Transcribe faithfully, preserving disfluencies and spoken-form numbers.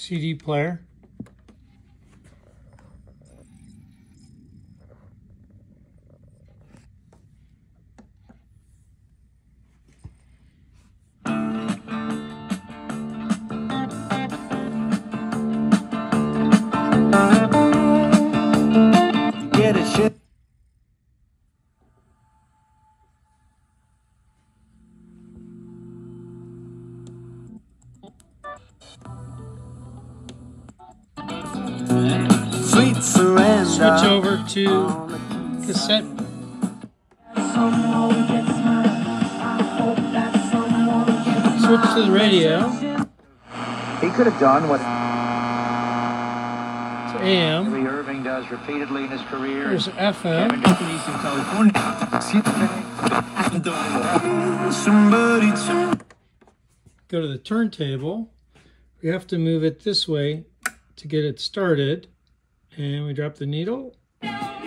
C D player. Get it, shit. Sweet surrender. Switch over to cassette. Switch to the radio. He could have done what To A M. Harry Irving does repeatedly in his career. There's F M. Go to the turntable. We have to move it this way to get it started. And we drop the needle.